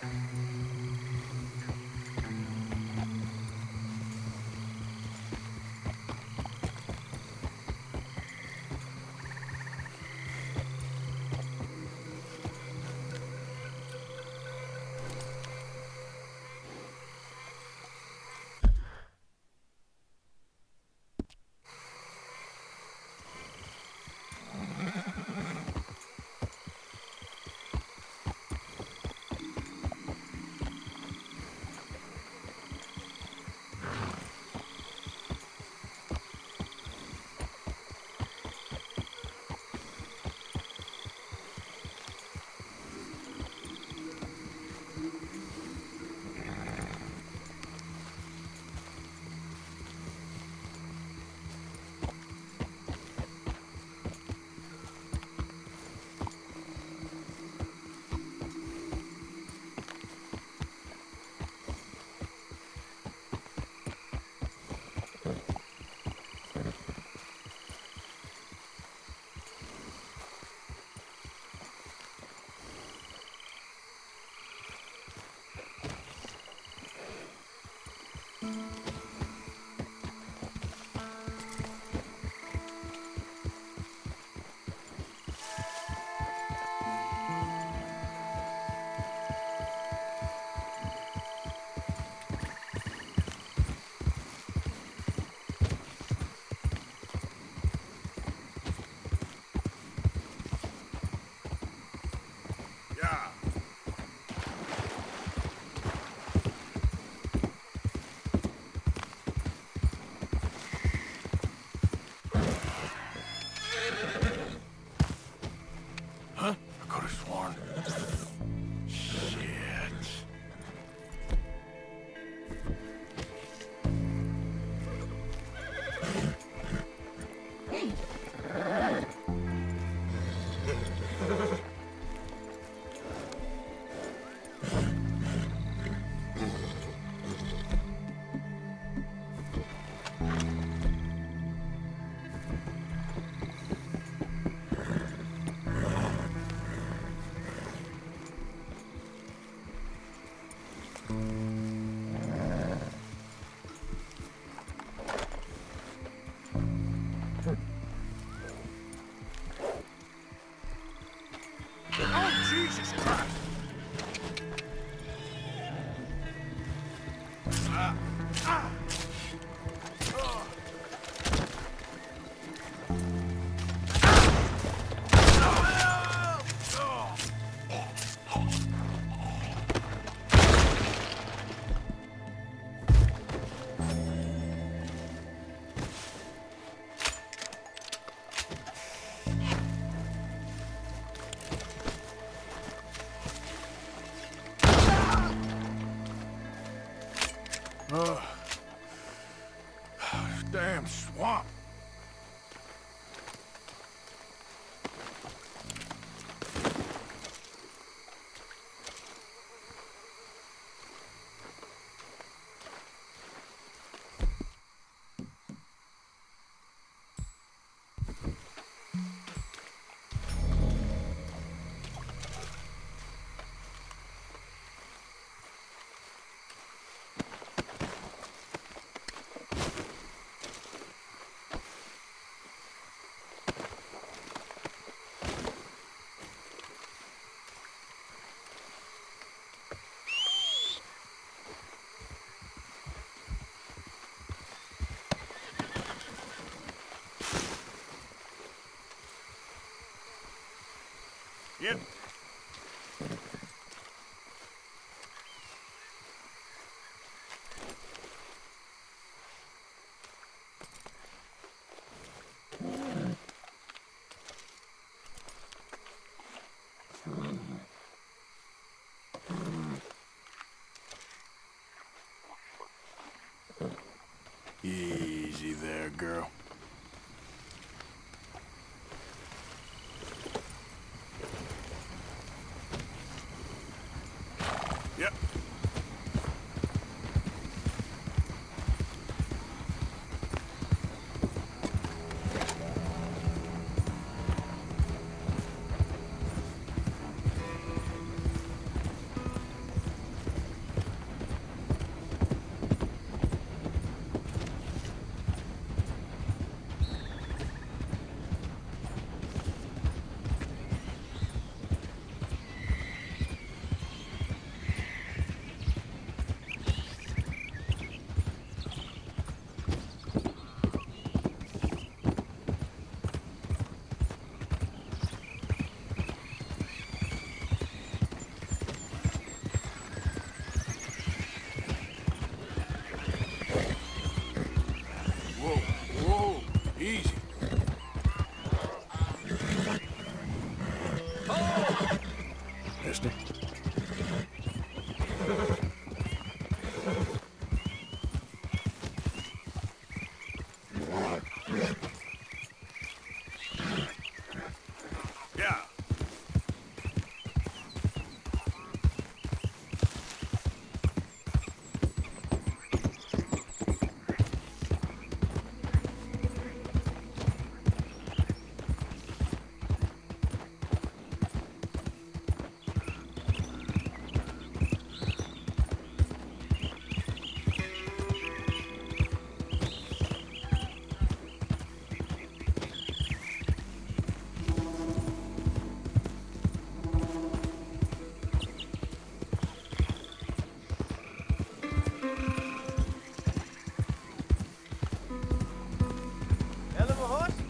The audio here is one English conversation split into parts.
Jesus Christ! Damn swamp. Yep. Easy there, girl. Yep.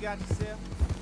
got yourself?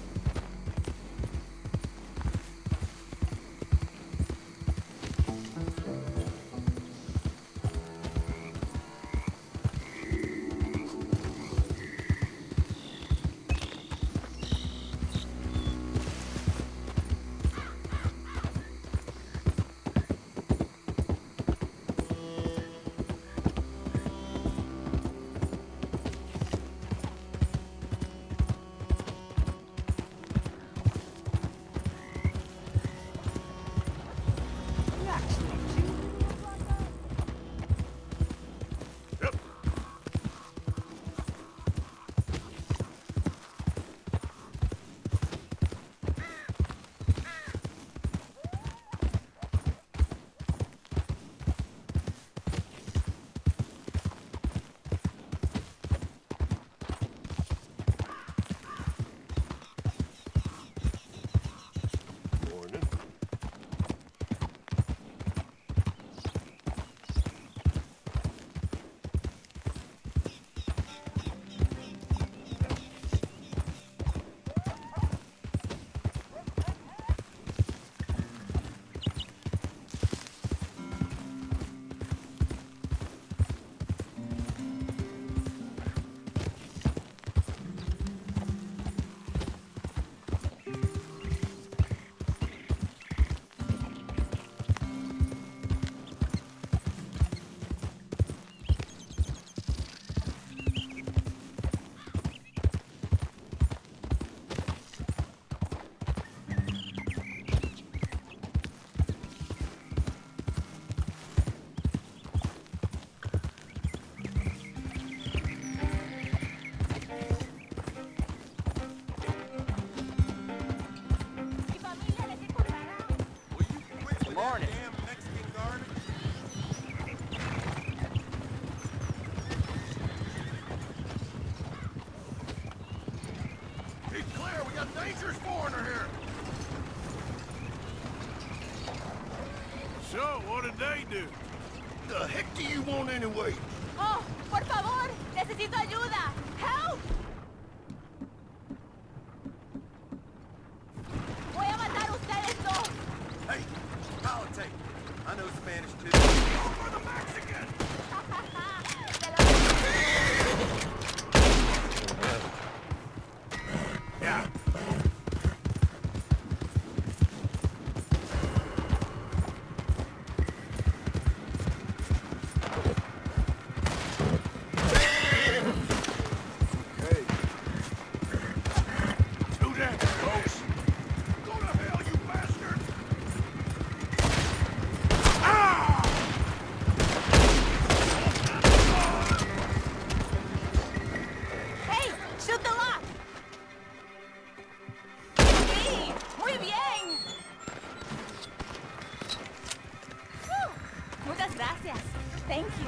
Dangerous foreigner here! So, what did they do? The heck do you want anyway? Oh, por favor, necesito ayuda. Help! Voy a matar a ustedes dos. Hey, politics. I know Spanish too. Go for the Mexican! Yeah. Gracias. Thank you.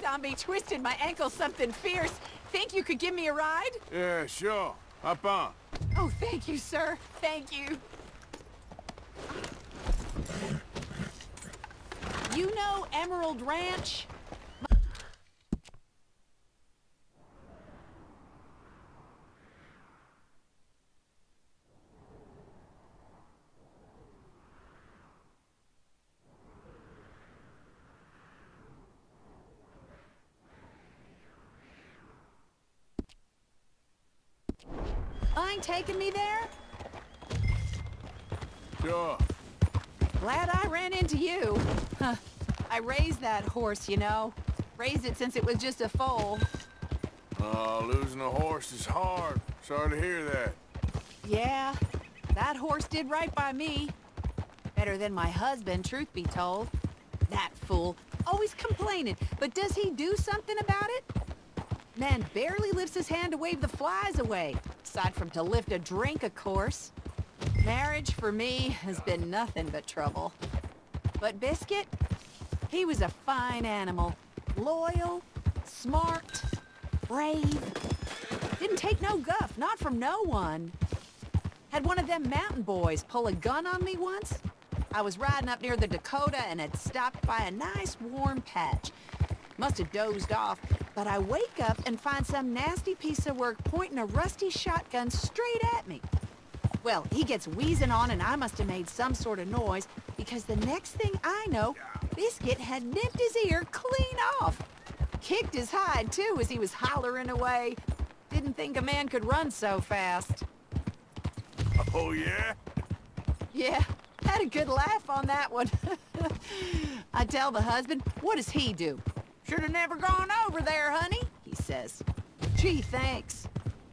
zombie twisted my ankle something fierce. Think you could give me a ride? Yeah, sure. Hop on. Oh, thank you, sir. Thank you. You know Emerald Ranch? Mind taking me there? Sure. Glad I ran into you. Huh. I raised that horse, you know. Raised it since it was just a foal. Losing a horse is hard. Sorry to hear that. Yeah, that horse did right by me. Better than my husband, truth be told. That fool, always complaining, but does he do something about it? Man barely lifts his hand to wave the flies away, aside from to lift a drink, of course. Marriage, for me, has been nothing but trouble. But Biscuit, he was a fine animal. Loyal, smart, brave. Didn't take no guff, not from no one. Had one of them mountain boys pull a gun on me once. I was riding up near the Dakota and had stopped by a nice warm patch. Must have dozed off, but I wake up and find some nasty piece of work pointing a rusty shotgun straight at me. Well, he gets wheezing on and I must have made some sort of noise because the next thing I know, Biscuit had nipped his ear clean off. Kicked his hide, too, as he was hollering away. Didn't think a man could run so fast. Oh, yeah? Yeah, had a good laugh on that one. I tell the husband, what does he do? Should have never gone over there, honey, he says. Gee, thanks.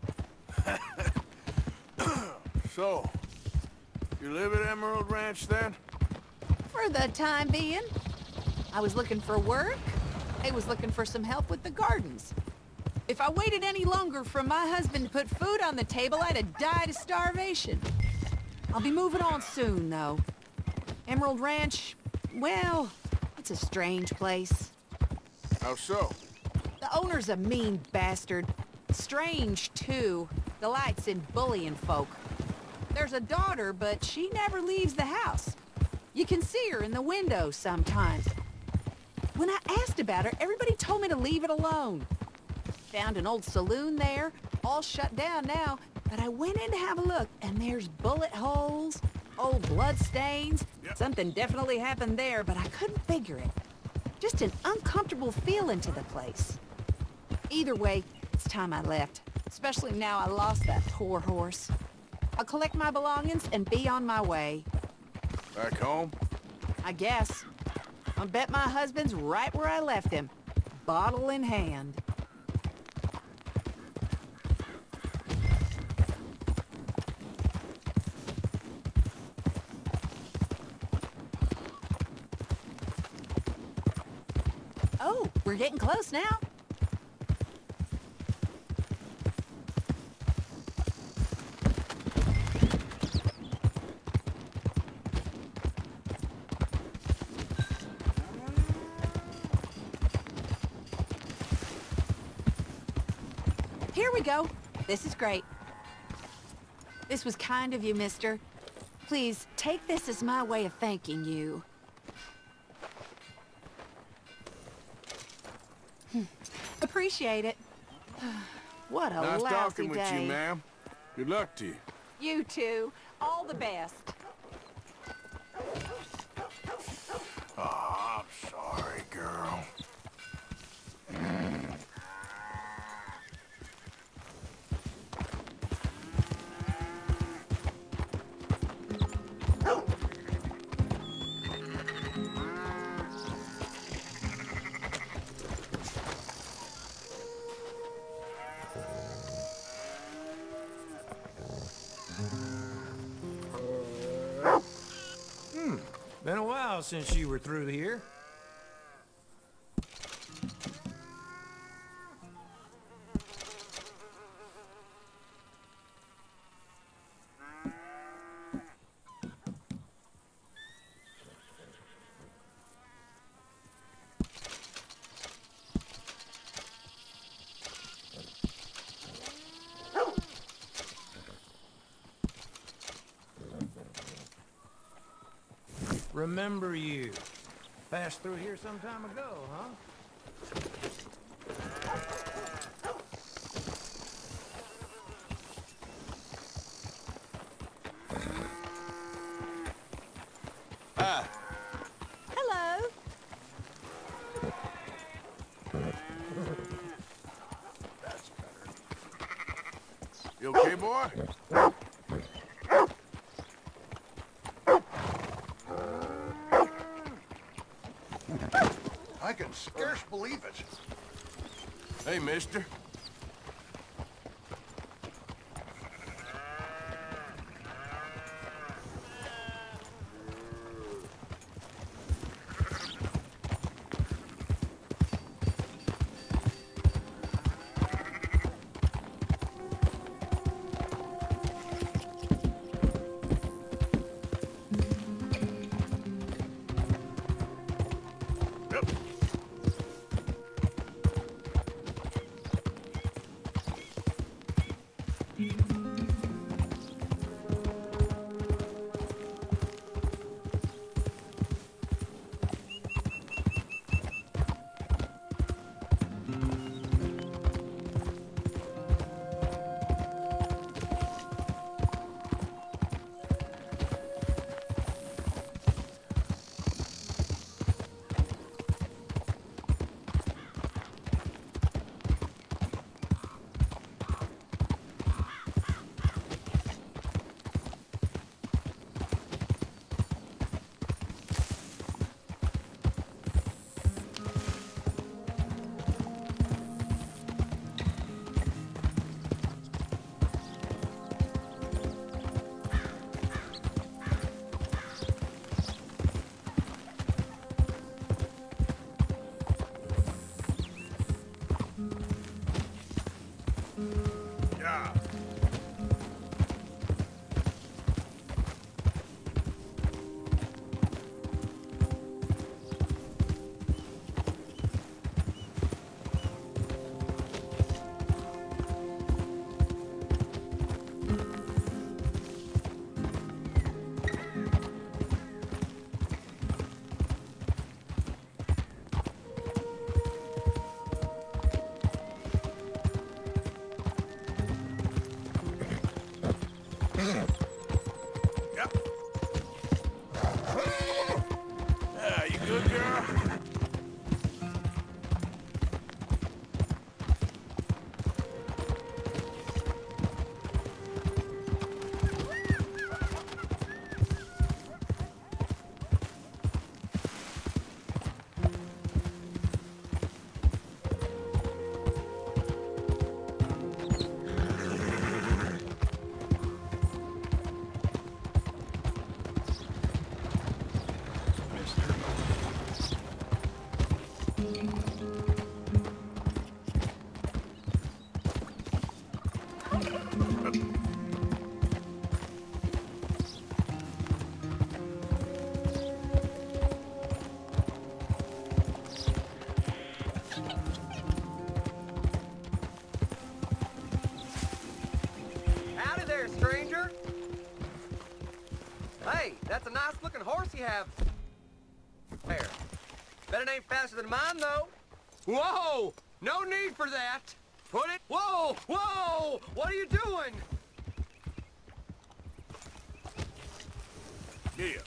So, you live at Emerald Ranch then? For the time being. I was looking for work. I was looking for some help with the gardens. If I waited any longer for my husband to put food on the table, I'd have died of starvation. I'll be moving on soon, though. Emerald Ranch, well, it's a strange place. How so? The owner's a mean bastard. Strange, too. Delights in bullying folk. There's a daughter, but she never leaves the house. You can see her in the window sometimes. When I asked about her, everybody told me to leave it alone. Found an old saloon there, all shut down now, but I went in to have a look, and there's bullet holes, old blood stains. Yep. Something definitely happened there, but I couldn't figure it. Just an uncomfortable feeling to the place. Either way, it's time I left, especially now I lost that poor horse. I'll collect my belongings and be on my way. Back home? I guess. I bet my husband's right where I left him, bottle in hand. Oh, we're getting close now. Here we go. This is great. This was kind of you, mister. Please, take this as my way of thanking you. Appreciate it. What a Nice lousy talking with day. you, ma'am. Good luck to you. You too. All the best. Oh, I'm sorry, girl. Been a while since you were through here. Remember you. Passed through here some time ago, huh? Hi. Hello. That's better. You okay, boy? I can scarce believe it. Hey, mister. Yeah. Yep. Yeah, you good, girl? Howdy there, stranger. Hey, that's a nice-looking horse you have there. Bet it ain't faster than mine, though. Whoa! No need for that. Put it... Whoa! Whoa! What are you doing? Yeah.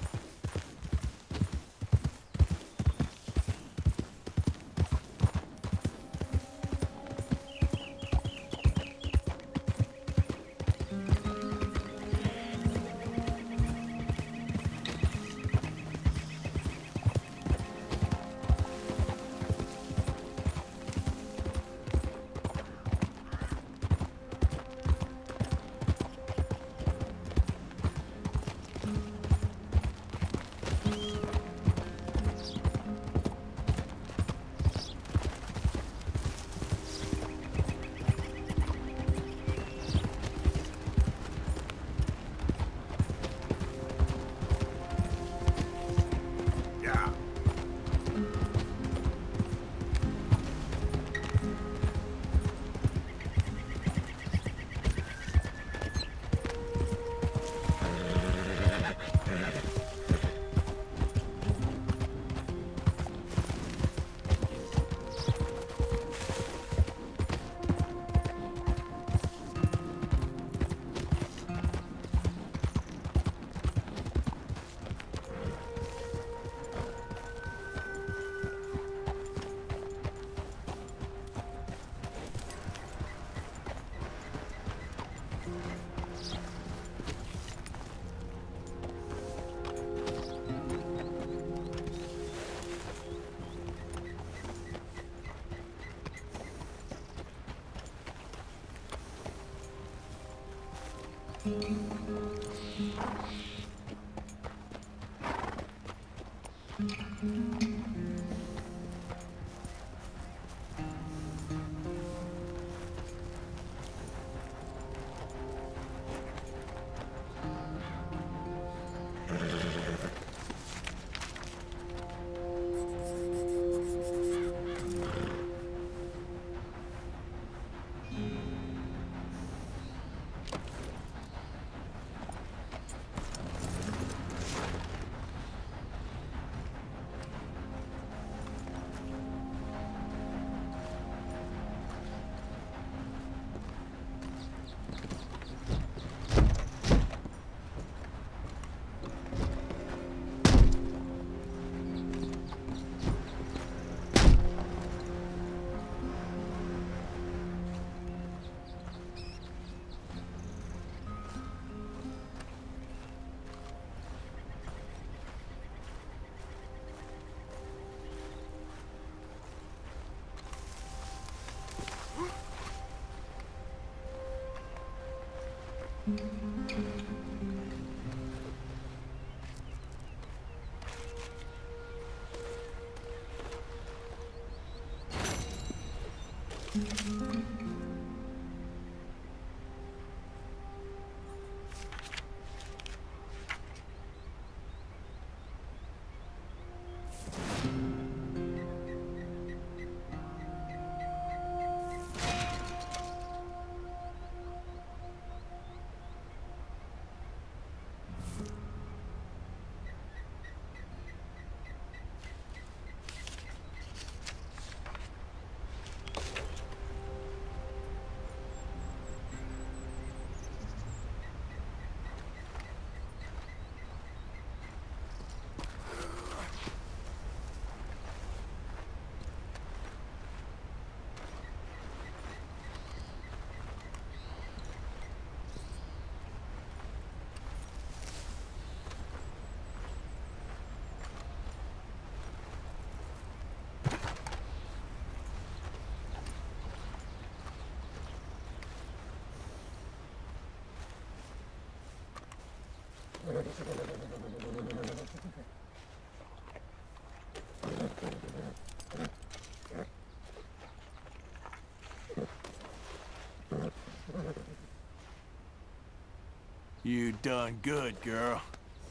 You done good, girl.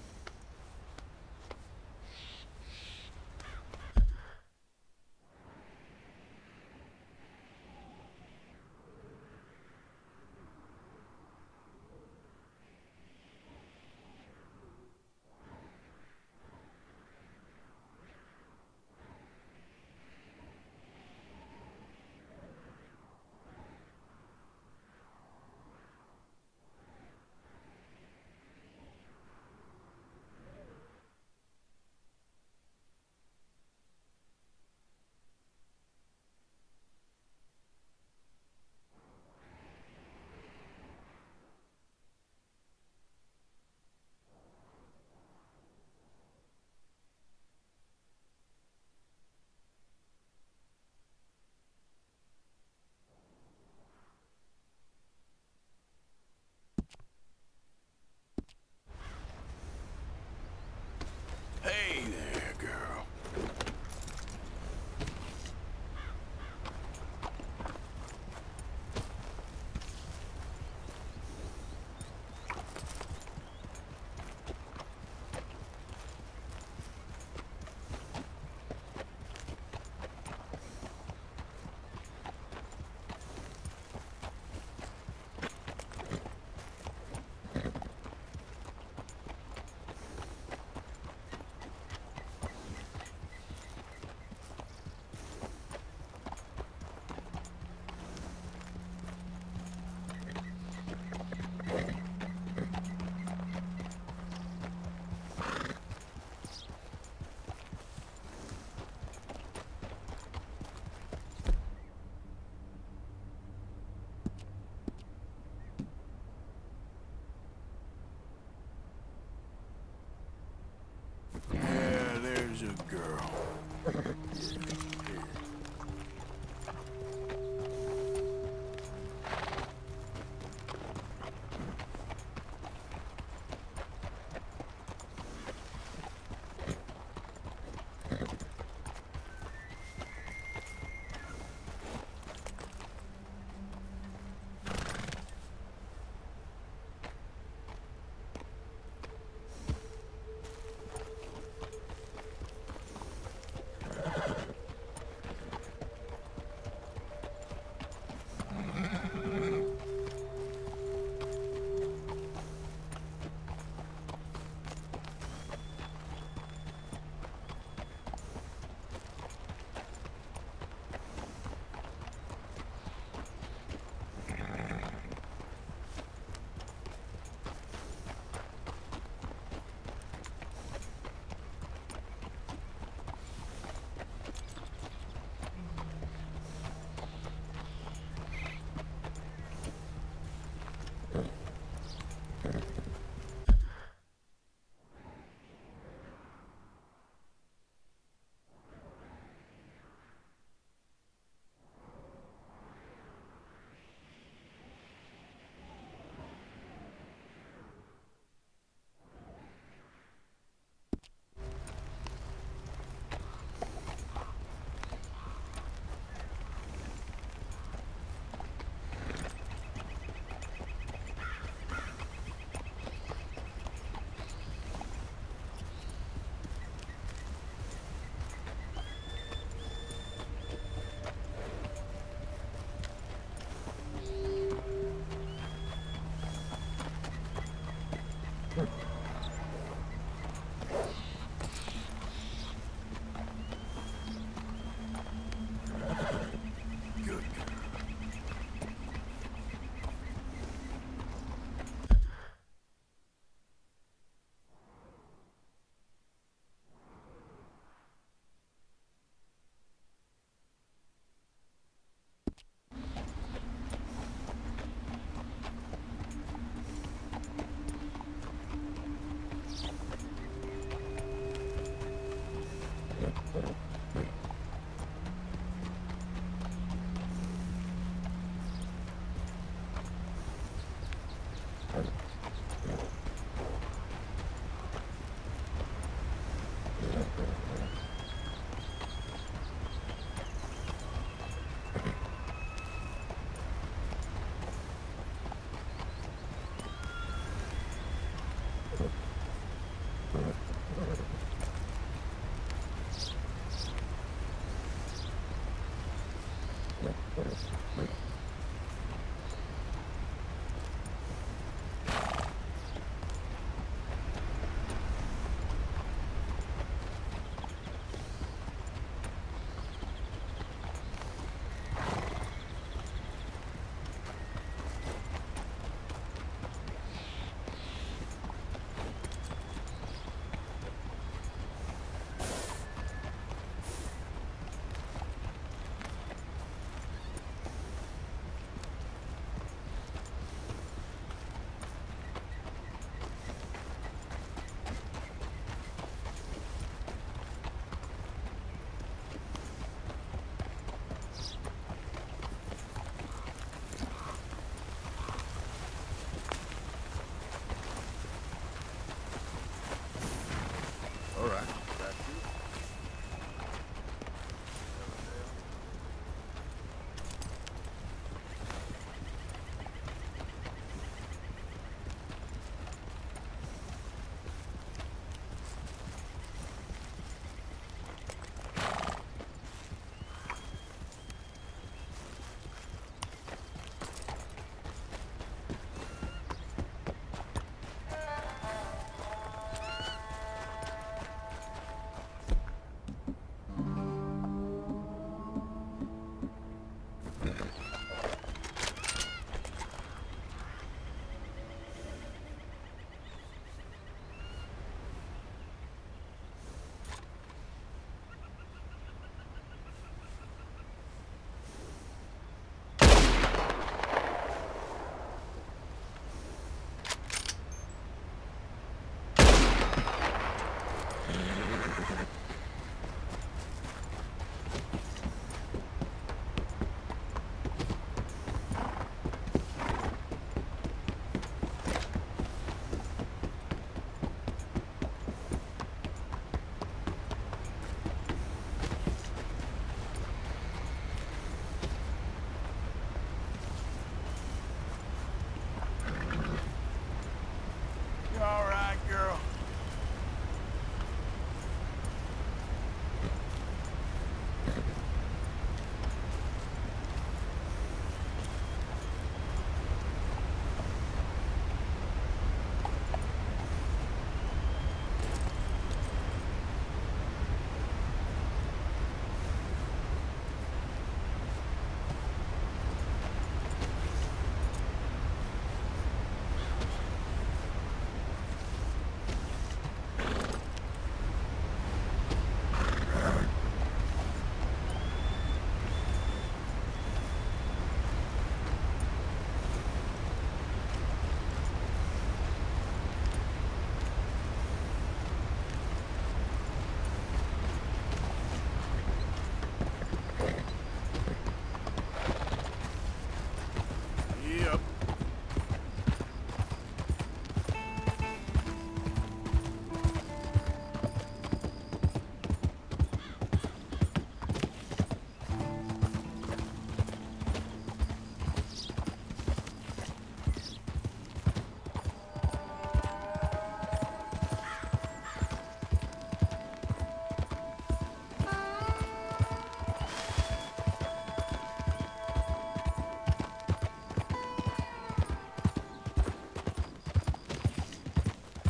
Hey there, girl. Yeah, there's a girl.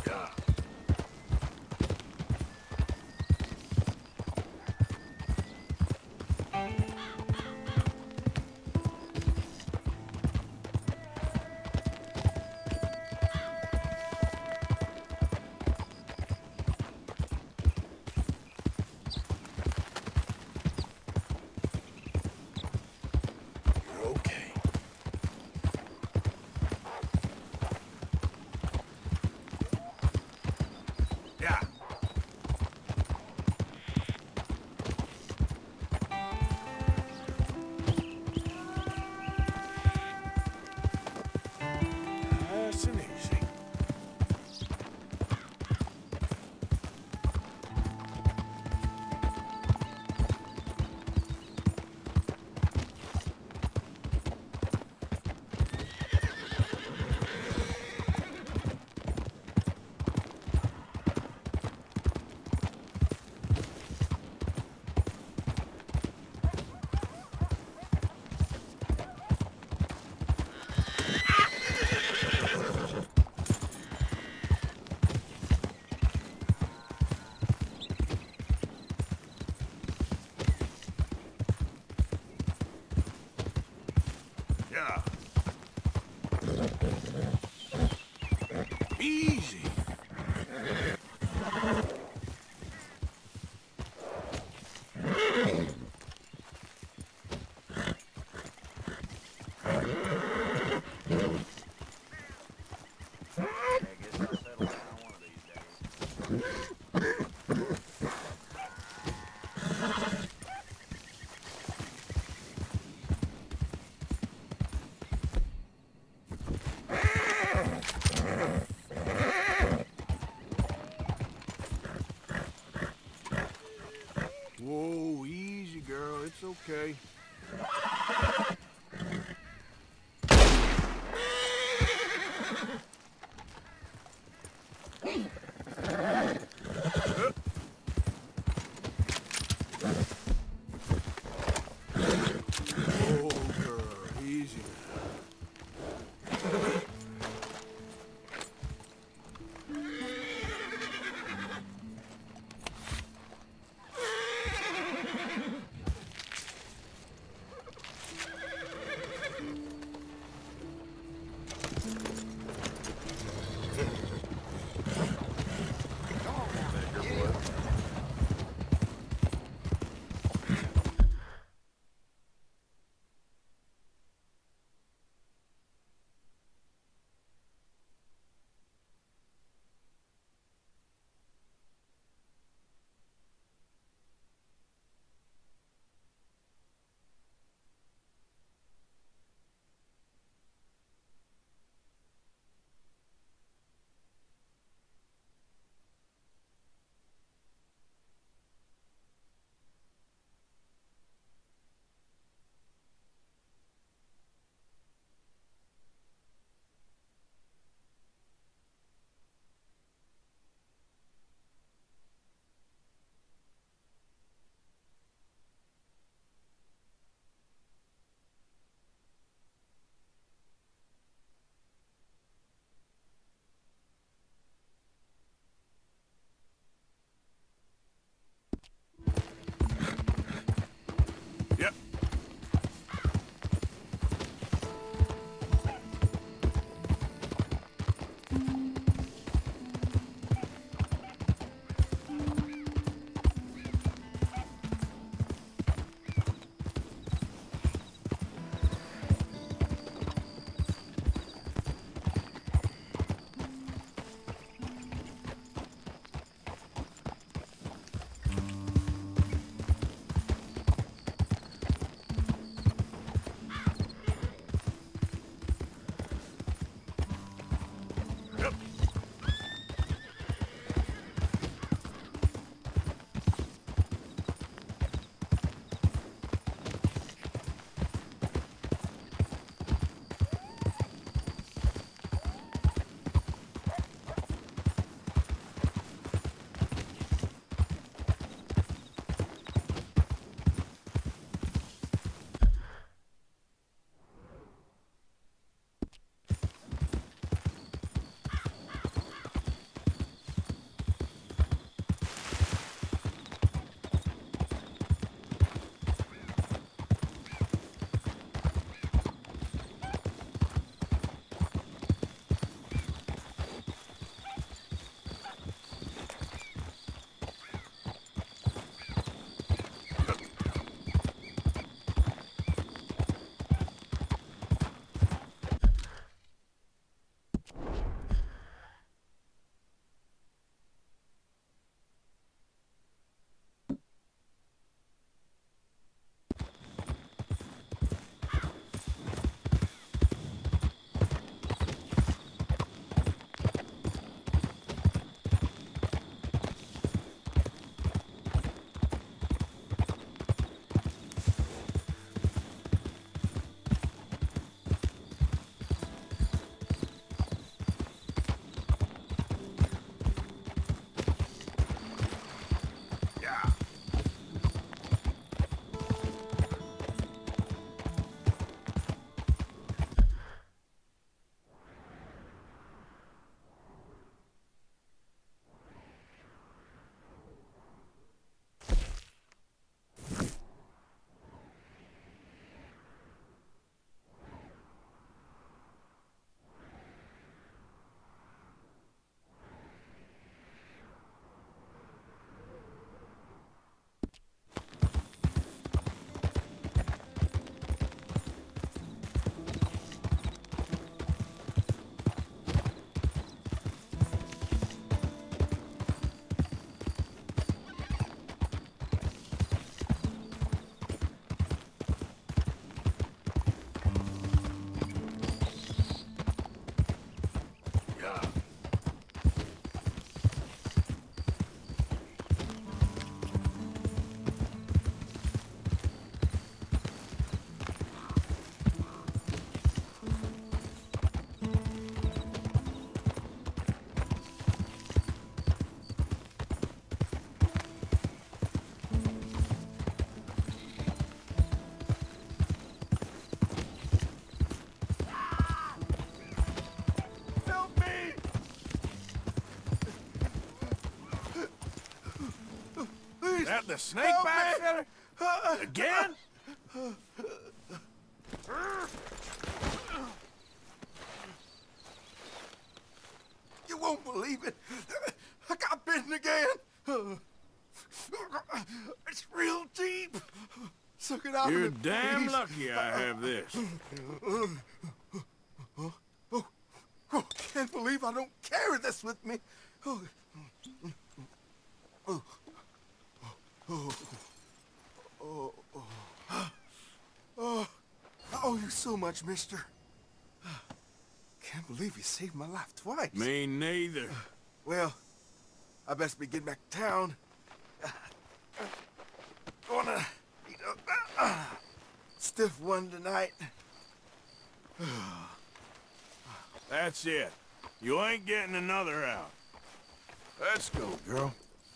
Yeah. You're okay. Yeah. Nice and easy. Yeah. Easy. Whoa, easy, girl. It's okay. Oh, girl, easy. That the snake bite feller? Again? You won't believe it. I got bitten again. It's real deep. Suck it out. You're damn lucky I have this. Oh, can't believe I don't carry this with me. I owe you so much, mister. Can't believe you saved my life twice. Me neither. Well, I best be getting back to town. Gonna eat a stiff one tonight. That's it. You ain't getting another out. Let's go, girl.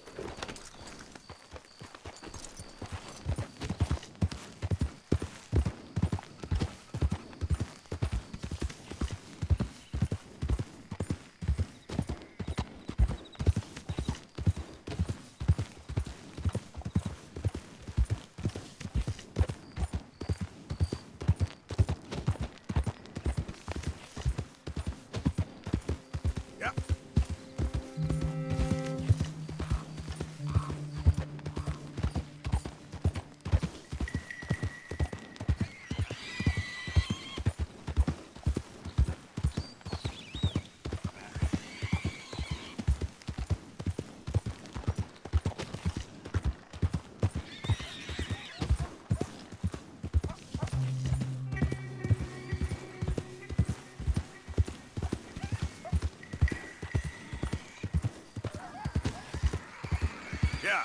Yeah.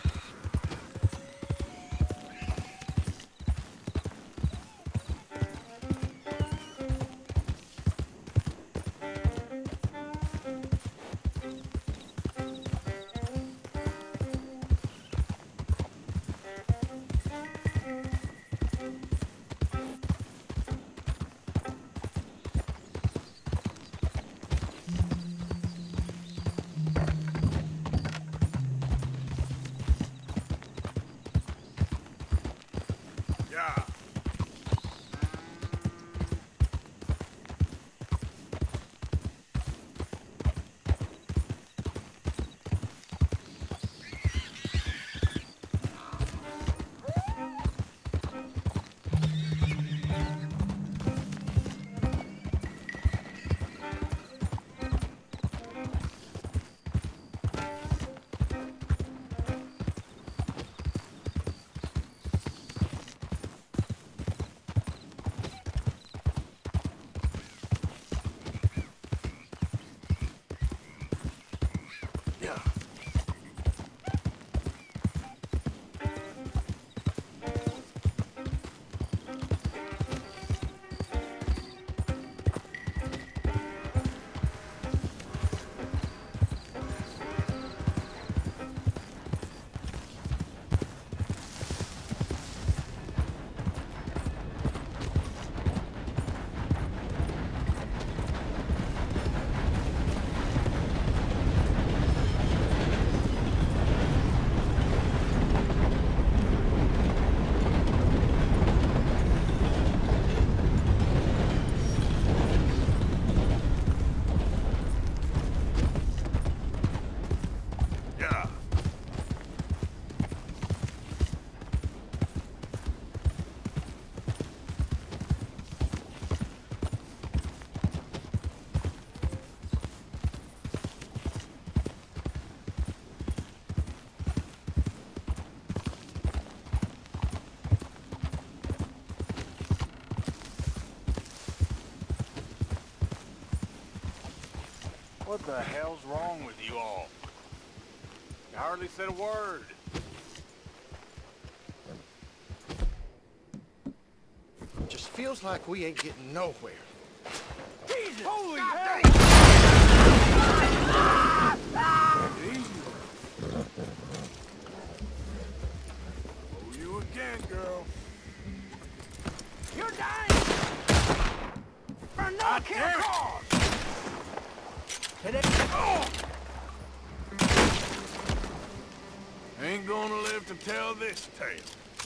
What the hell's wrong with you all? You hardly said a word. Just feels like we ain't getting nowhere. Jesus! Holy hell! Oh, you again, girl. You're dying! For no care cause! Ain't gonna live to tell this tale.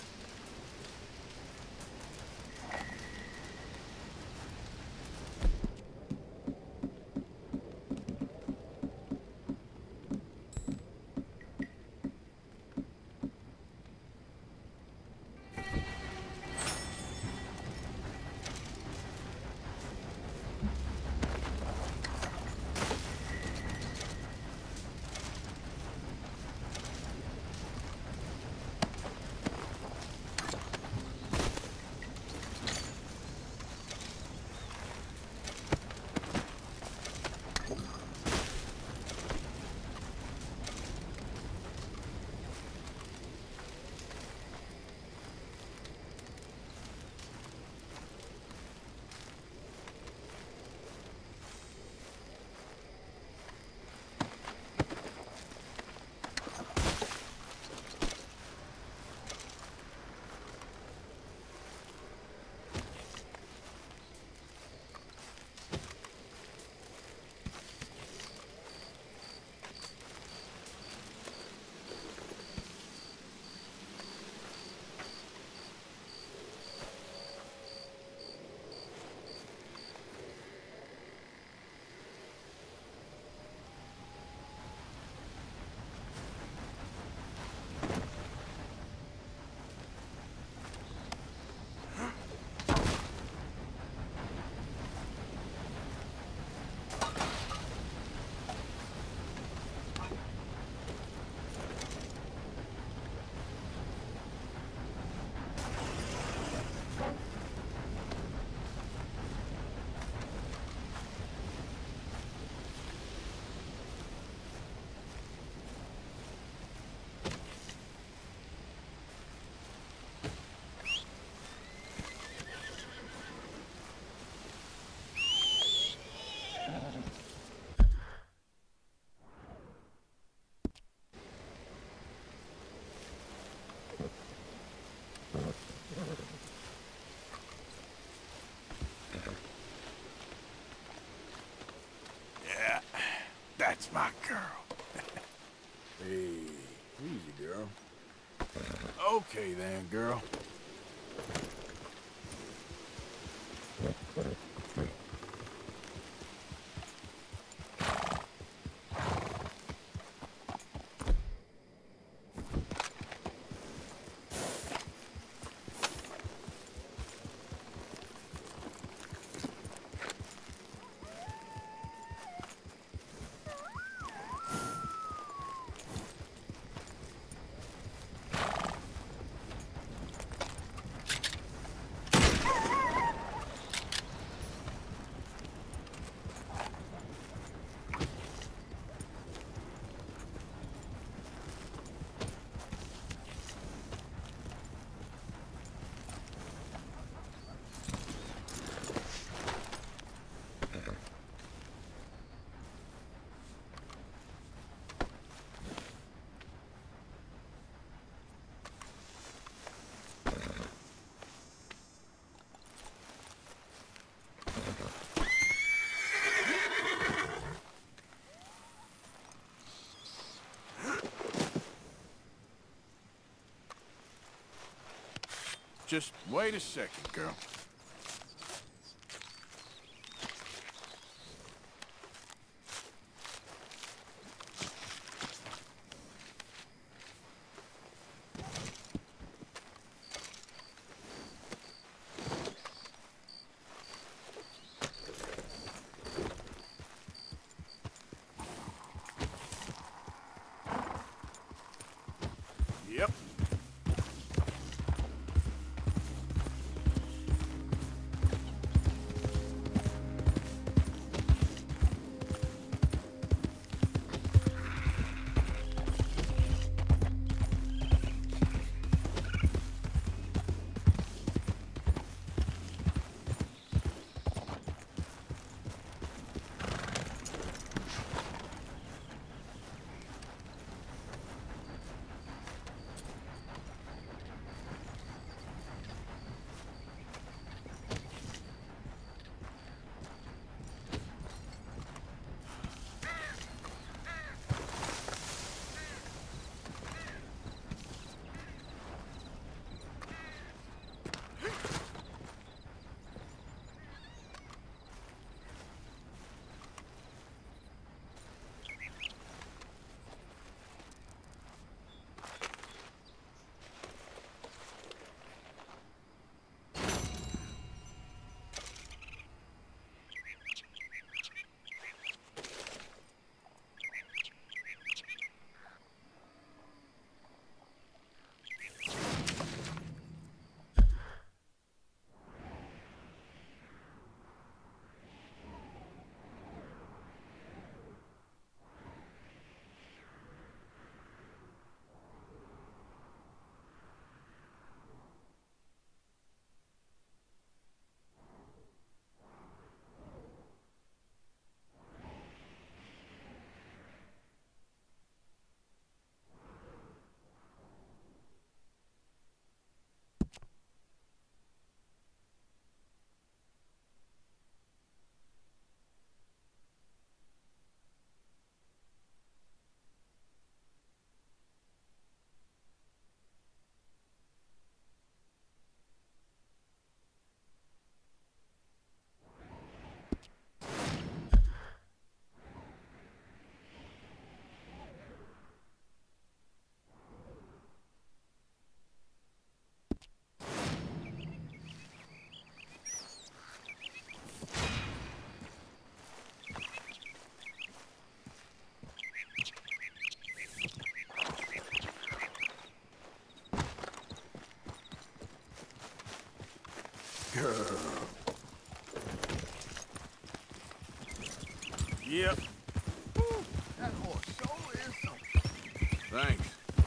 That's my girl. Hey, easy, girl. Okay then, girl. Just wait a second, girl. Yep. girl. Yep. That horse sure is something. Thanks.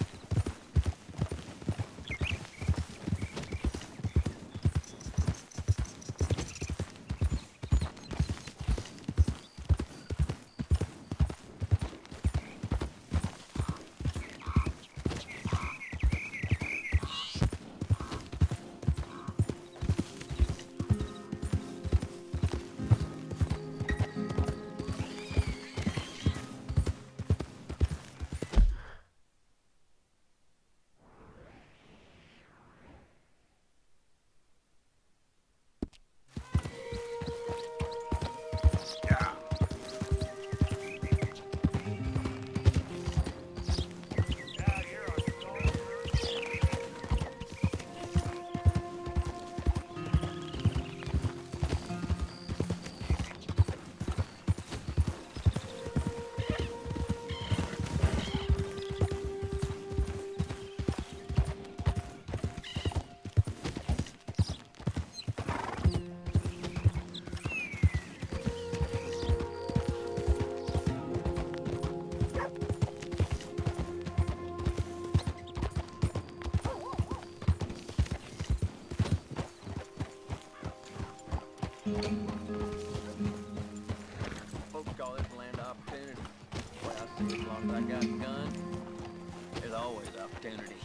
Folks call this land opportunity. Well, I see as long as I got a gun, there's always opportunity.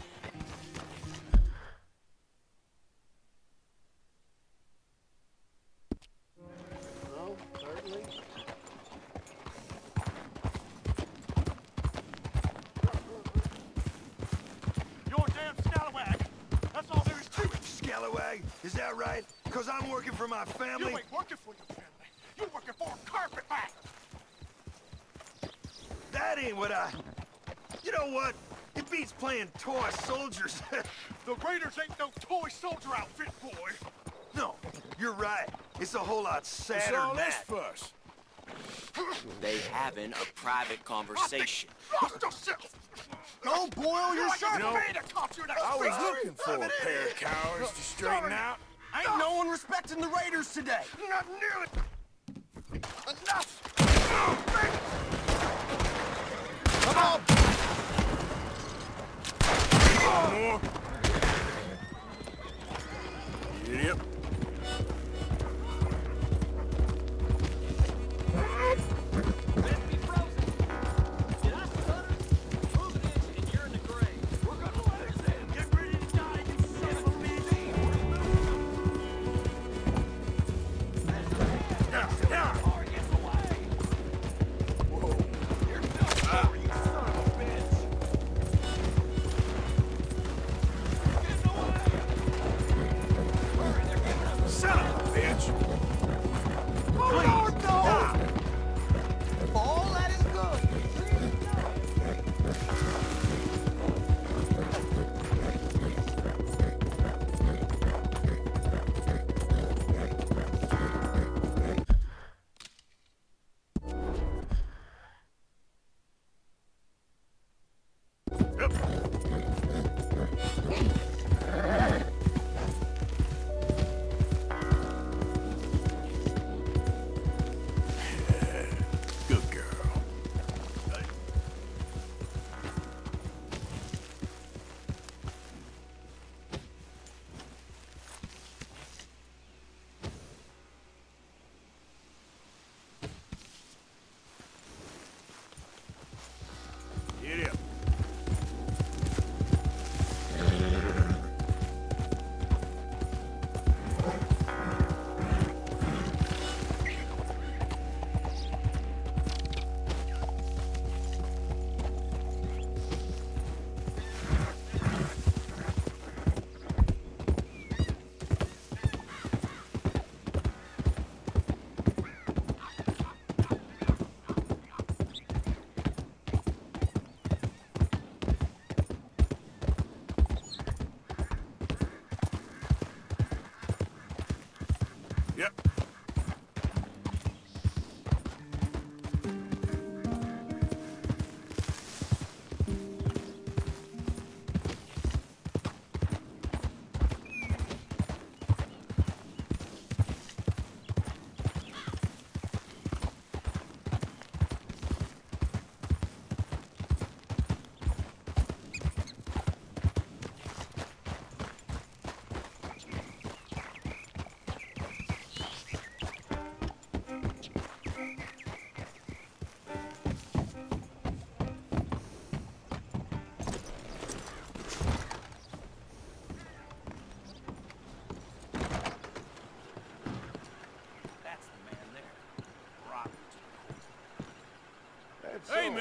Oh, certainly. You're a damn scalawag. That's all there is to it. Scalawag? Is that right? Because I'm working for my family? You ain't working for your family. You're working for a carpetbagger. That ain't what I... You know what? It beats playing toy soldiers. The Raiders ain't no toy soldier outfit, boy. No, you're right. It's a whole lot What's sadder all than this that. fuss? They having a private conversation. Lost yourself. Don't boil your shirt! You know, Me to caught you in that I was street. looking for a pair of cowards to straighten out. Ain't no one respecting the Raiders today. Not nearly. Enough. Come on! More. Yep. Let's be frozen. Did I stutter? Move an inch and you're in the grave. We're gonna let us in. Get ready to die, you son of a bitch. Now. Car gets away.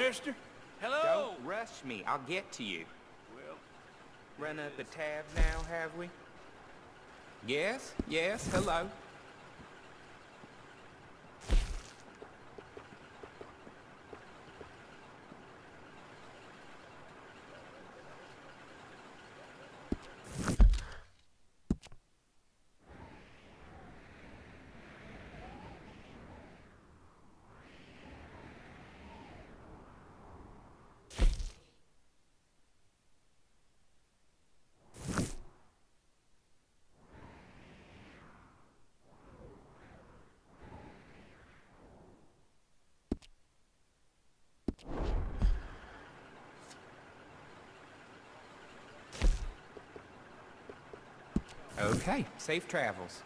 mister? Hello? Don't rush me. I'll get to you. Well, Run up the tab now, have we? Yes, yes, hello. Okay, safe travels.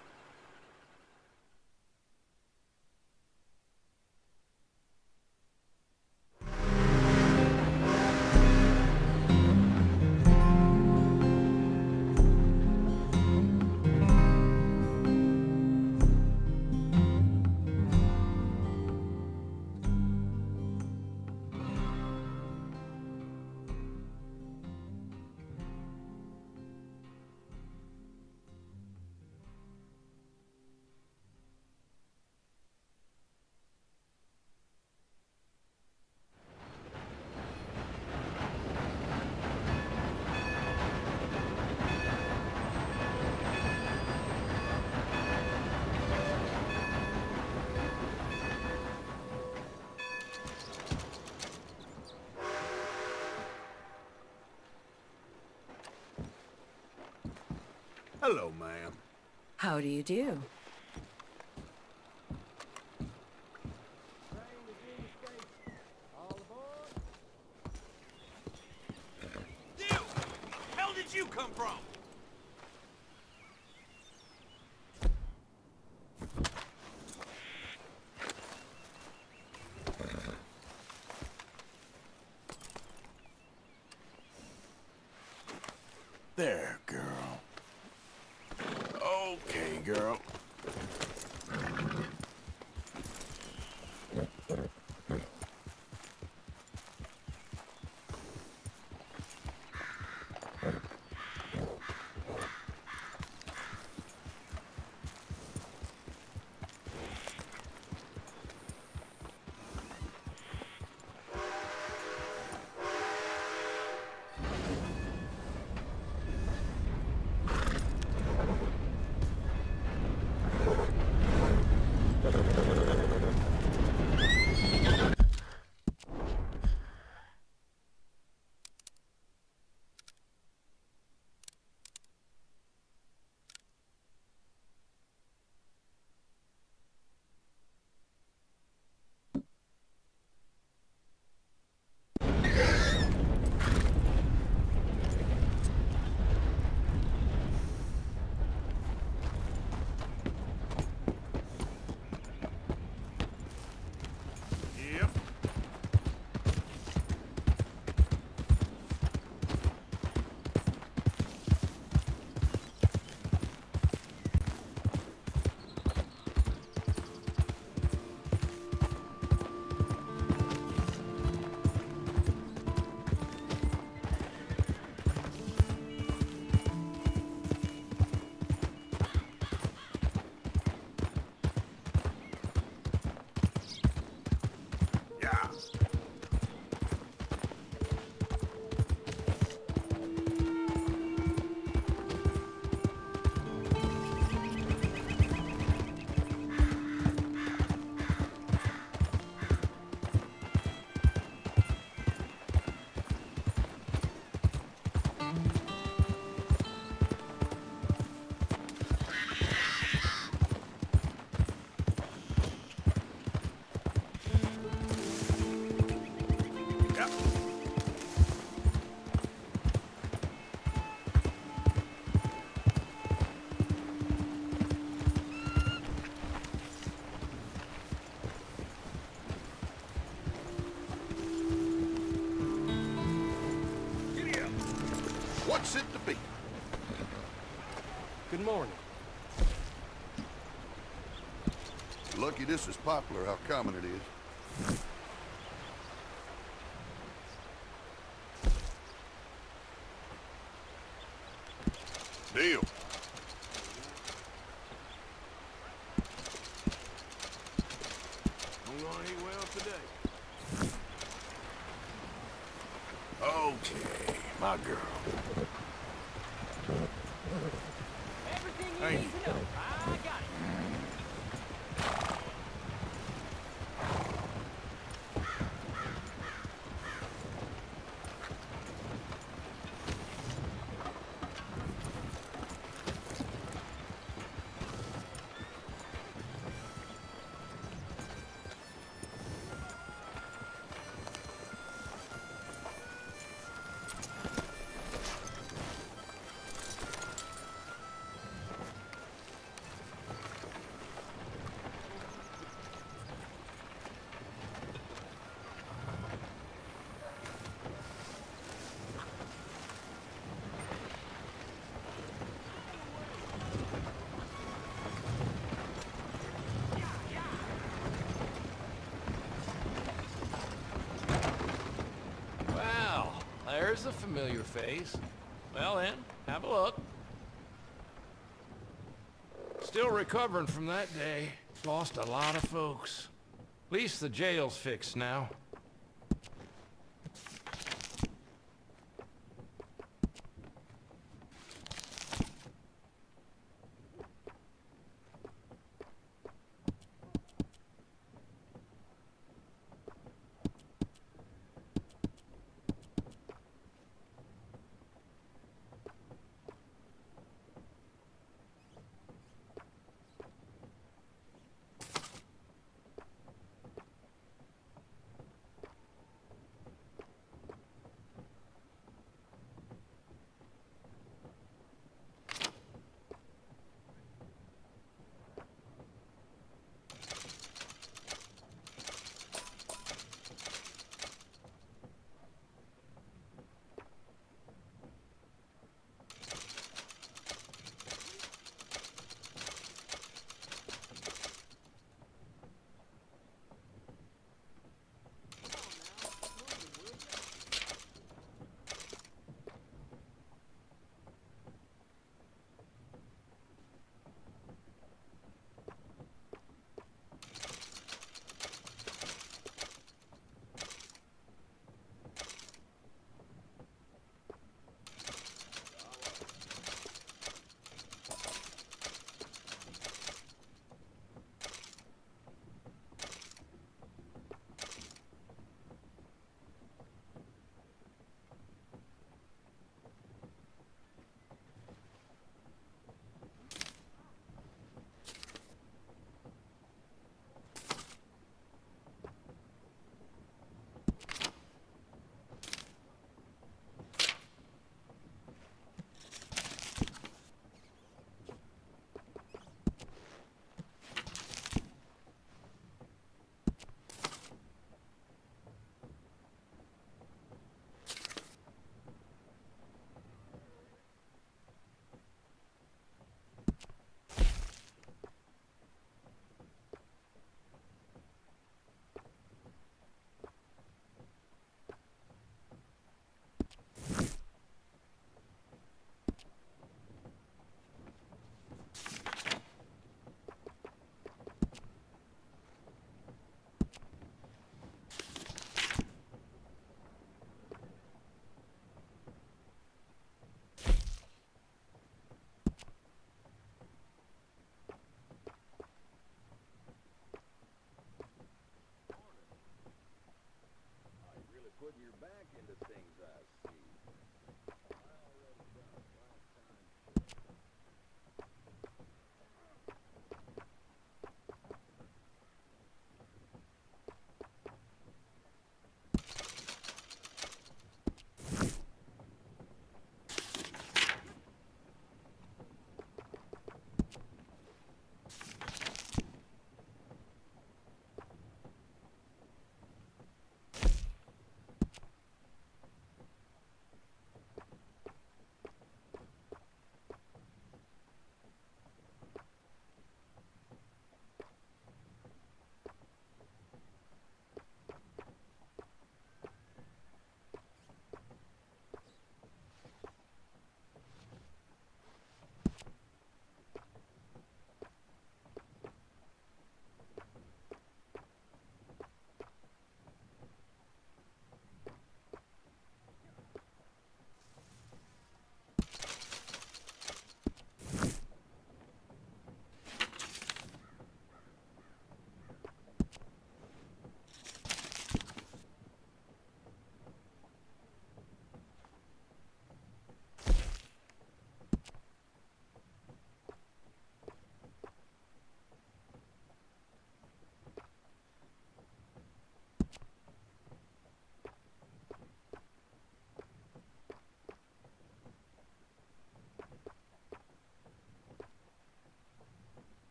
hello, ma'am. How do you do? You! Hell did you come from? There, girl. Okay, girl. What's it to be? Good morning. Lucky this is Poplar, how common it is. Deal. I'm gonna eat well today. Okay, my girl. Everything you Hey. need to know. I got it. Well, there's a familiar face. Well then, have a look. Still recovering from that day. Lost a lot of folks. At least the jail's fixed now.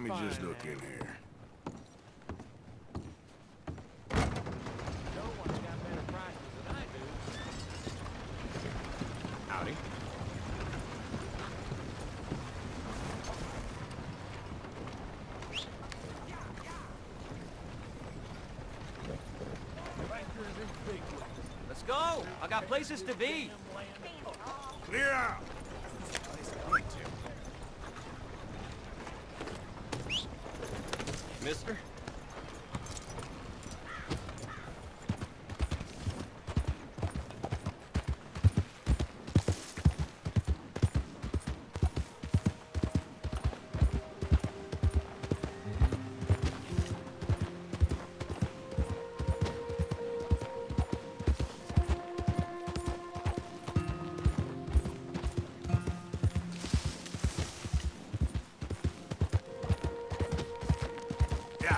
me just look in here. No one's got better prices than I do. Howdy. Let's go. I got places to be. Clear out! Mister? Yeah.